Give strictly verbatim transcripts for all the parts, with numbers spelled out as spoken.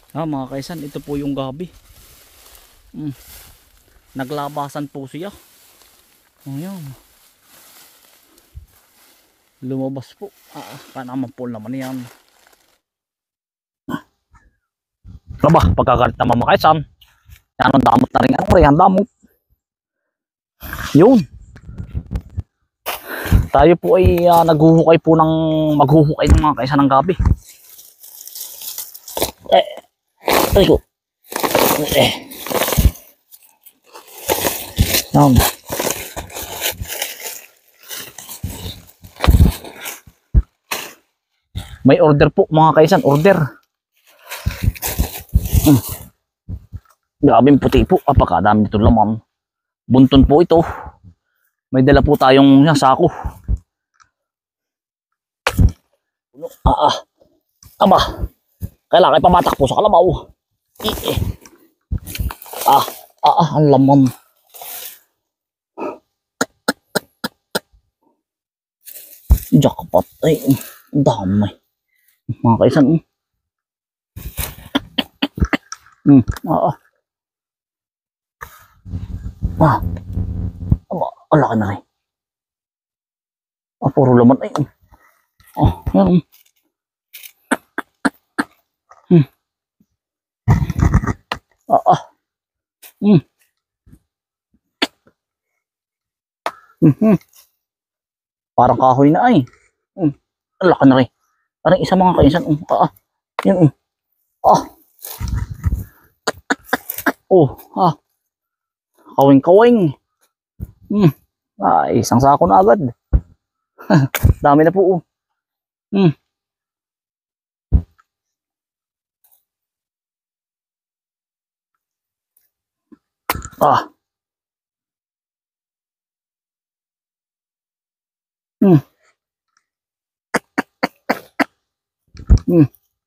Ah, mga kaisan, ito po yung gabi. Mm. Naglabasan po siya. Ayan. Lumabas po. Ah, ah, kanaman po naman yan. Aba, pagkagalit naman mga kaisan. Yan ang damot na rin. Ano rin, ang damot. Yun. Tayo po ay uh, naghuhukay po ng maghuhukay ng mga kaisan ng gabi. Eh, ay ko. Eh. Yan. May order po mga kaisan, order. Hmm. Grabing puti po, apakadami nito laman. Bunton po ito. May dala po tayong yan, sako. Ah, ah. Aba, kailangan pamatak po sa kalabaw. Eh, eh. Ah, ah, ah, ang laman. Jackpot. Ay, ang dami. Mga kaisan. Hmm, ah, ah. Ah, aba, ang laki na rin. Ah, puro laman. Ay, ah, yan. Hmm. Ah, ah. Hmm. Hmm, hmm. Parang kahoy na ay. Hmm. Ang laki na rin. Parang isa mga kaisan. Um, ah, ah. Yan. Um. Ah. Oh, ah. Kawing-kawing. Hmm. Ay, isang sako na agad. Dami na po. Oh. Hmm. Ah. Hmm. Hmm.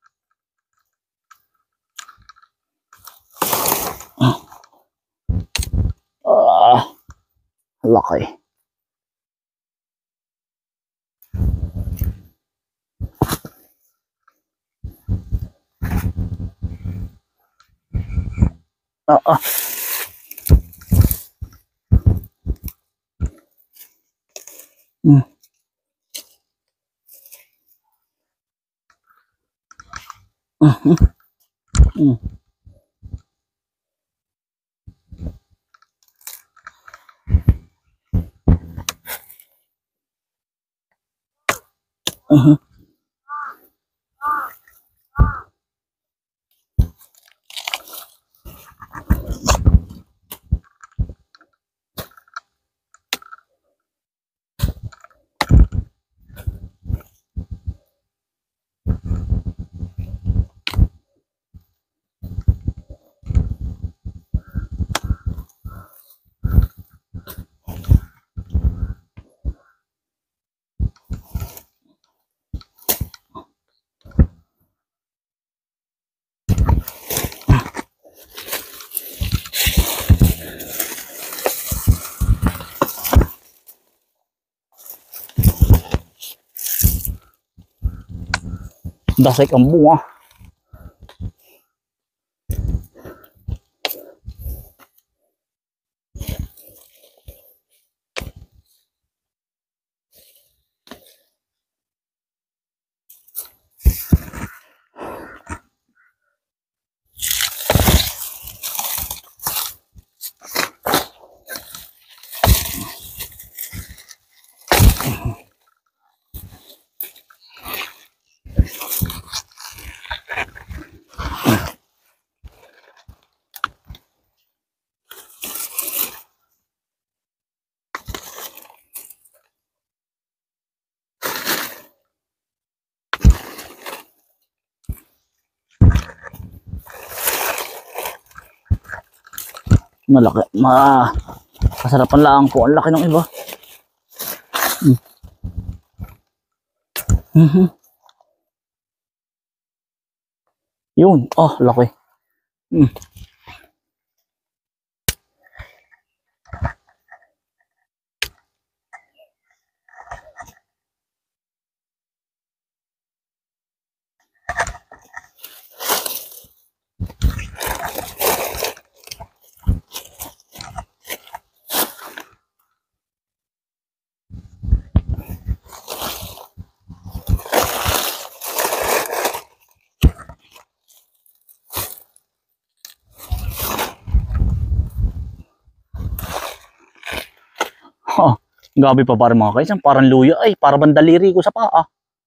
Ah. Laki. Ah, ah. Hmm. Hmm. Hmm. Uh-huh. Dasik ang bunga. Malaki. Ma kasarapan lang po. Ang laki ng iba. Hmm. Mm-hmm. Yun. Oh, laki. Hmm. Gabi pa parang mga kaisan, parang luya ay, para bandaliri ko sa paa.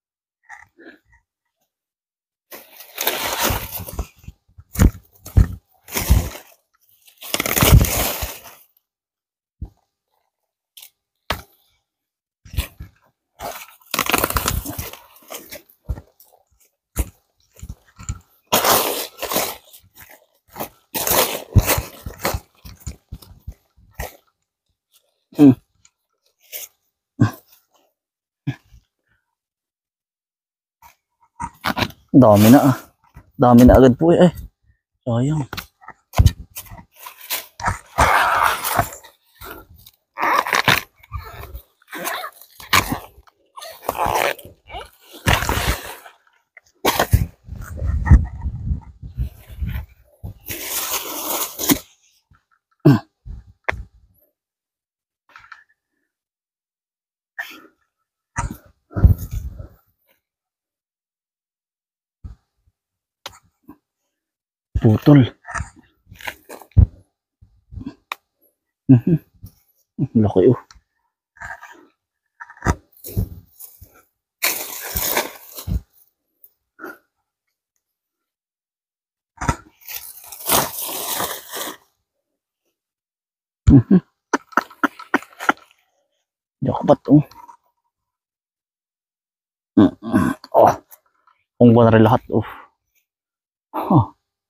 Hmm. Dami na ah. Dami na agad po eh. Sayang. Putol. Mhm. Laki oh. Mhm. Jackpot oh. Mm-mm. Oh. Kung ba na rin lahat oh. Huh.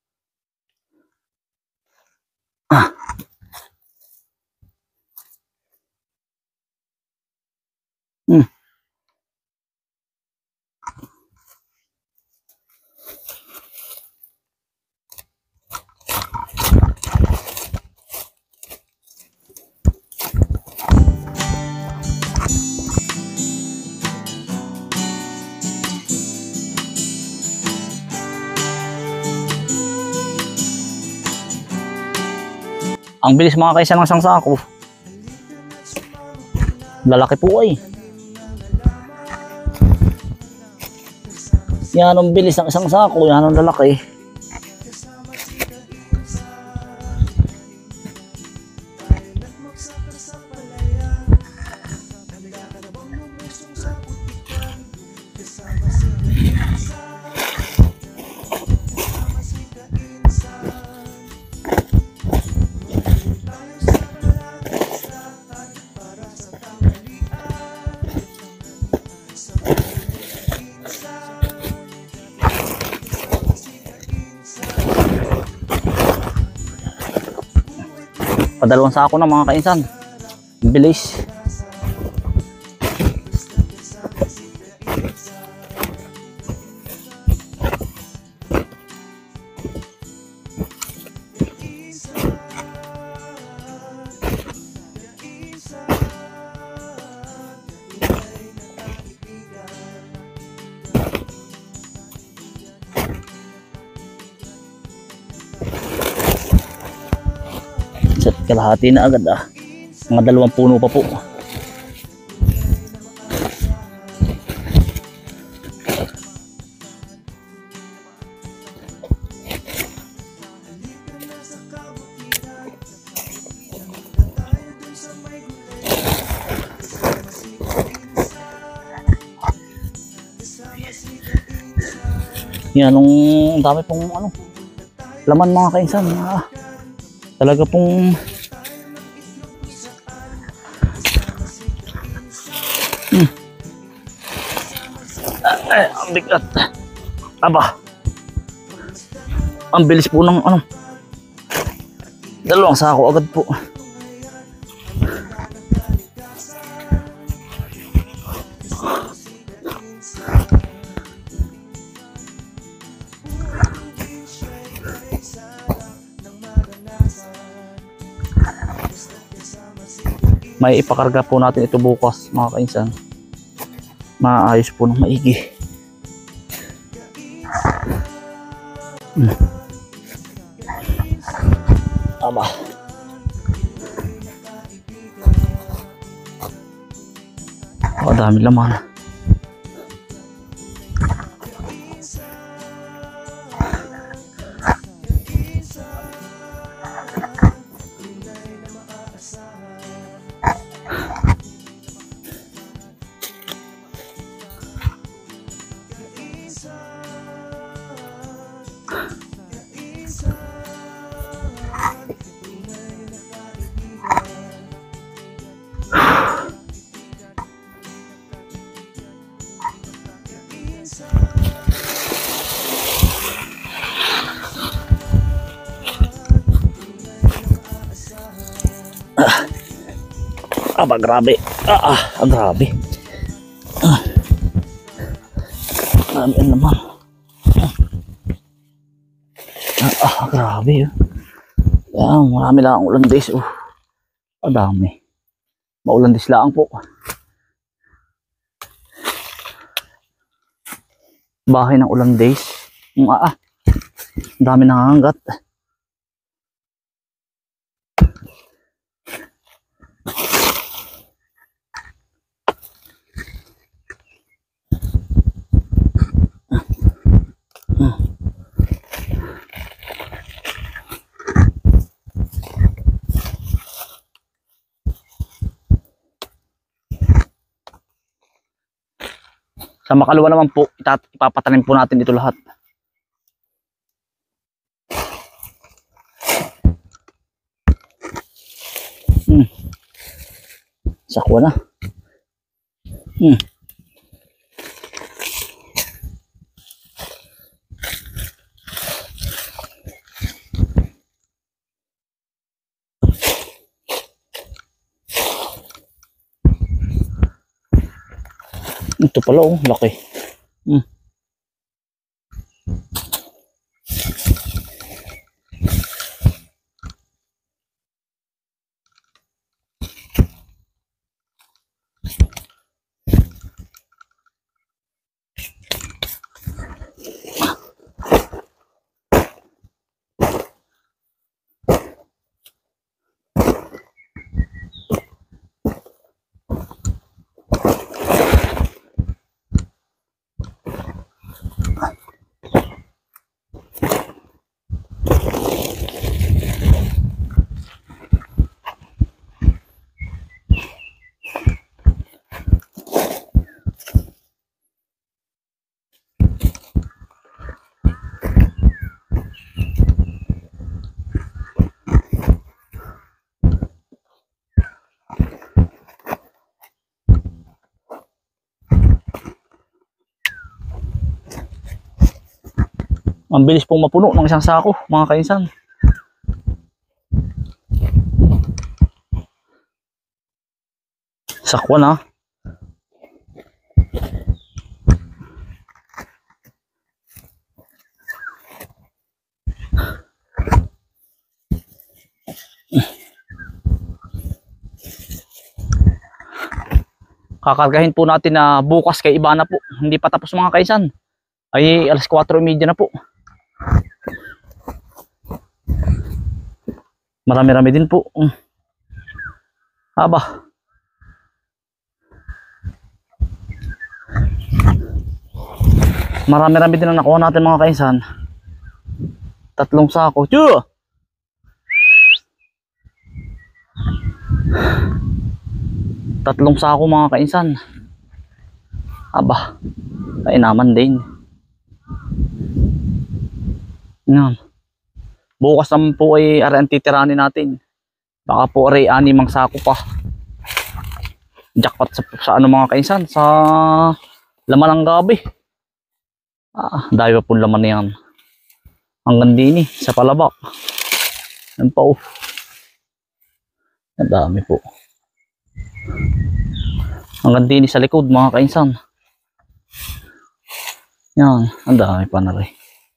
Ah. Hmm. Ang bilis mga kaisa ng isang sako. Lalaki po ay. Yan ang bilis ng isang sako. Yan ang lalaki. Padalawang sako na mga kainsan. Bilis. Kalahati na agad ah. Mga dalawang puno pa po. Yan, nung dami pong ano, laman mga kainsan. Ah, talaga pong Hmm. Ay, ang bigat. Aba. Ang bilis po ng ano. Dalawang sako agad po. May ipakarga po natin ito bukas mga kainsan. Maayos po ng maigi. Hmm. Aba. Oh, dami laman. Aba, grabe. Ah, ah, ah grabe. Ah. Grabe ang laman. Ah, ah, grabe. Oh. Yan, marami lang ang ulan days. Oh. Ah, dami. Maulan dis lang po. Bahay ng ulan days. Yung ah, ah. Dami nangangagat. Sa makalawa naman po, ipapatanim po natin ito lahat. Hmm. Sakwa na. Hmm. Ito pala oh, laki. Hmm. Ang bilis pong mapuno ng isang sako, mga kainsan. Sakwa na. Kakargahin po natin na bukas kay iba na po. Hindi pa tapos mga kainsan. Ay alas kwatro trenta na po. Marami-rami din po. Aba. Marami-rami din ang nakuha natin mga kainsan. Tatlong sako. Tiyo! Tatlong sako mga kainsan. Aba. Ay naman din. Yan. Bukas naman po ay ari ang titiranin natin. Baka po ari animang sako pa. Jackpot sa, sa ano mga kainsan, sa laman ng gabi. Ah, dahil pa po laman na yan. Hanggang din eh, sa palabak. Yan pa oh. Ang dami po. Hanggang din sa likod mga kainsan. Yan, ang dami pa na rin.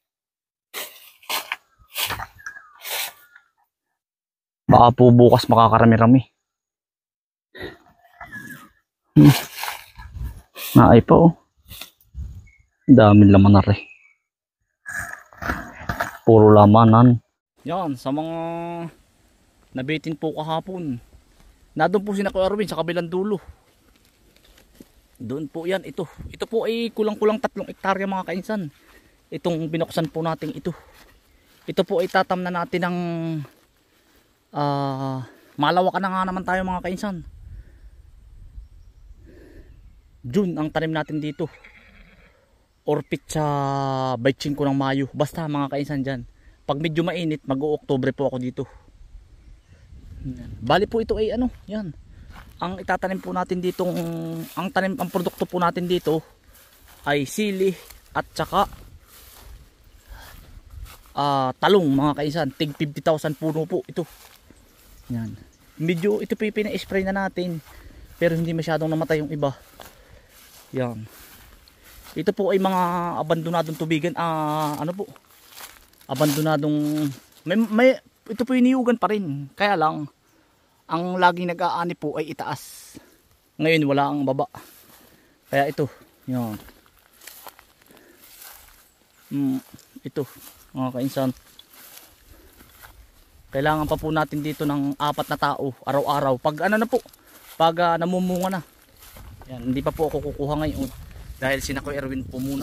Baka po bukas makakarami-rami. Hmm. Naay pa oh. Daming laman na rin. Puro lamanan. Yan, sa mga nabitin po kahapon. Nandun po si Kuya Arwin sa kabilang dulo. Doon po yan, ito. Ito po ay kulang-kulang tatlong ektarya mga kainsan. Itong binuksan po natin ito. Ito po ay tatamnan natin ng Uh, malawakan na nga naman tayo mga kainsan. June ang tanim natin dito. Orpit sa baitsin ko ng Mayo. Basta mga kainsan dyan. Pag medyo mainit, mag-o-Oktubre po ako dito. Bali po ito ay ano, yan. Ang itatanim po natin dito, ang tanim, ang produkto po natin dito ay sili at saka uh, talong mga kainsan. Tig fifty thousand puno po ito. Yan. medyo ito po yung pina-spray na natin. Pero hindi masyadong namatay yung iba. Yan. Ito po ay mga abandonadong tubigan. Ah, ano po? Abandonadong may, may ito po yung niyugan pa rin. Kaya lang ang laging nag-aani po ay itaas. Ngayon wala ang baba. Kaya ito, yan. Hmm, ito mga kainsan. Kailangan pa po natin dito ng apat na tao araw-araw. Pag ano na po, pag uh, namumunga na. Yan, hindi pa po ako kukuha ngayon dahil sina Kuya Erwin po muna.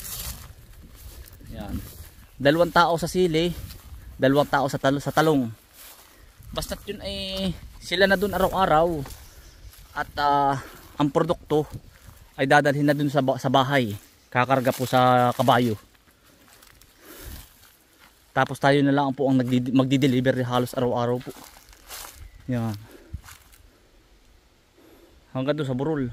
Yan. Dalawang tao sa sili, dalawang tao sa talo sa talong. Basta't yun ay sila na dun araw-araw. At uh, ang produkto ay dadalhin na dun sa, sa bahay. Kakarga po sa kabayo. Tapos tayo na lang po ang magdi-deliver halos araw-araw po. Yan. Hanggang doon sa burol.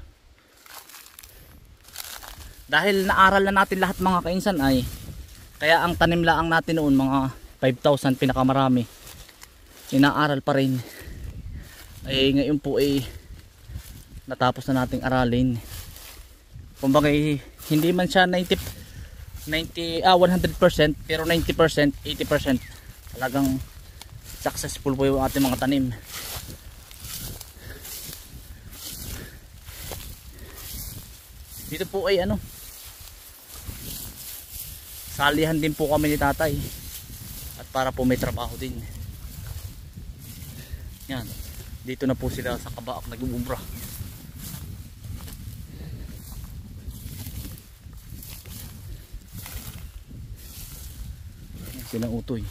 Dahil naaral na natin lahat mga kainsan ay kaya ang tanim laang natin noon mga five thousand pinakamarami. Inaaral pa rin. Ay ngayon po ay natapos na nating aralin. Kumbaga hindi man siya ninety ninety ah one hundred percent pero ninety percent, eighty percent talagang successful po yung ating mga tanim. Dito po ay ano, salihan din po kami ni tatay at para po may trabaho din. Yan, dito na po sila sa Kabaak nag-uubra. Yan silang utoy.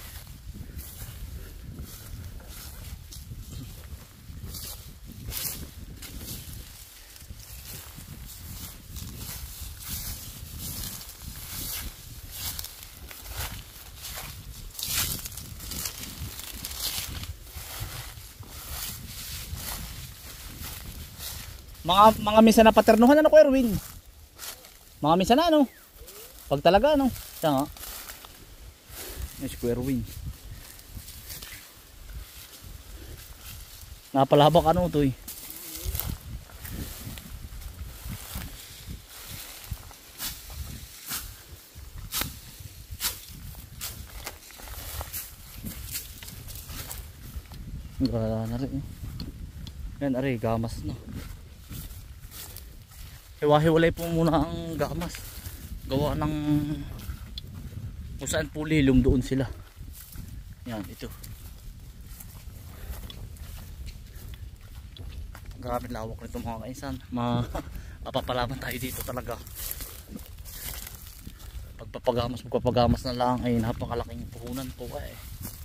Mga mga minsan na paternuhan ano ko Erwin. Mga minsan na ano. Pag talaga ano. Siya nga. Yan si Erwin. Napalabak ano to eh. Wala na rin eh. Yan ari gamas na. Hiwa-hiwalay po muna ang gamas. Gawa ng kung saan po lilom doon sila. Yan, ito. Grabe lawak nito mga kainsan. Mapapalaman tayo dito talaga. Pagpapagamas, pagpapagamas na lang ay napakalaking puhunan po eh.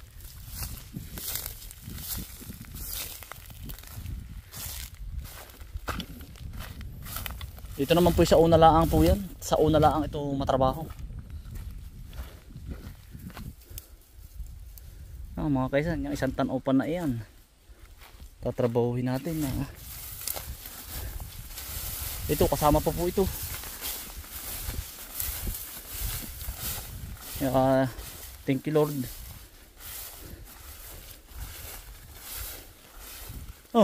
Dito naman po sa una laang po yan. Sa una laang ito matrabaho. Ah, mga kaisan, yung isang tan open na iyan. Tatrabahuhin natin na. Ah. Ito kasama pa po ito. Uh, thank you Lord. Oh.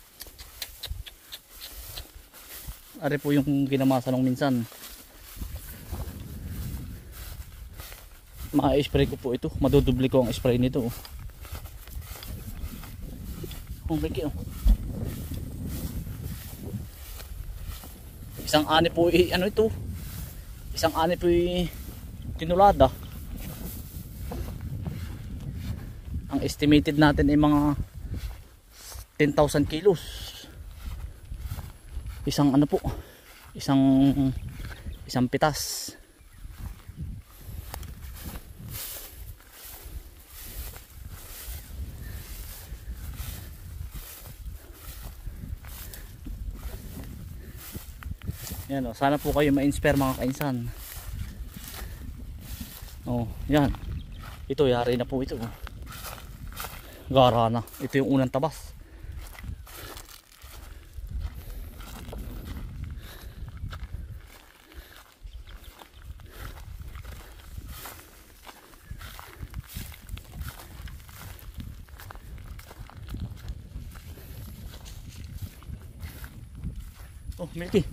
Ari po yung kinamasa nung minsan. Ma-spray ko po ito. Madudubli ko ang spray nito. Oh, beki oh. Isang ani po eh, ano ito? Isang ani po eh, tinulada. Ang estimated natin ay mga ten thousand kilos. Isang ano po, isang isang pitas. Yan o, sana po kayo ma-inspire mga kainsan. Oh, yan. Ito yari na po ito. Gara na. Ito yung unang tabas. Oh, Milky.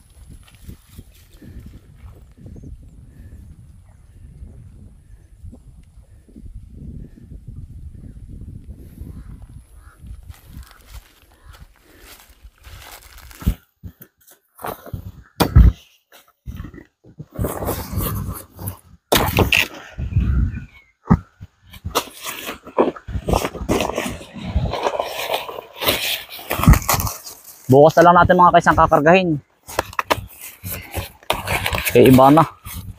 Bukas na lang natin mga kaisang kakargahin. Kaya iba na.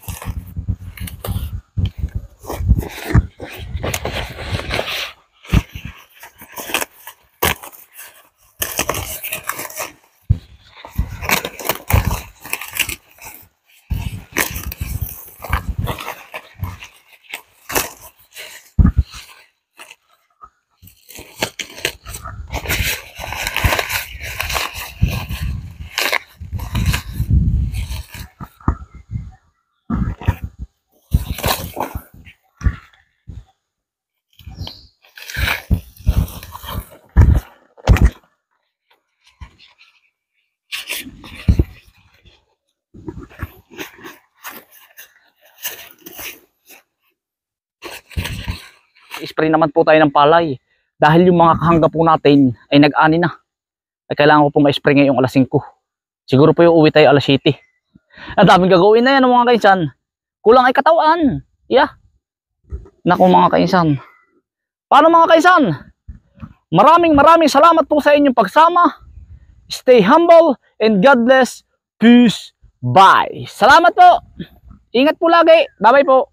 Spray naman po tayo ng palay dahil yung mga kahangga po natin ay nag-ani na. Ay kailangan ko po ma-spray ngayong alas singko. Siguro po yung uwi tayo alas siyete. Ang daming gagawin na yan mga kainsan. Kulang ay katawan. Yeah. Naku mga kainsan. Paano mga kainsan? Maraming maraming salamat po sa inyong pagsama. Stay humble and God bless. Peace. Bye. Salamat po. Ingat po lagi. Bye bye po.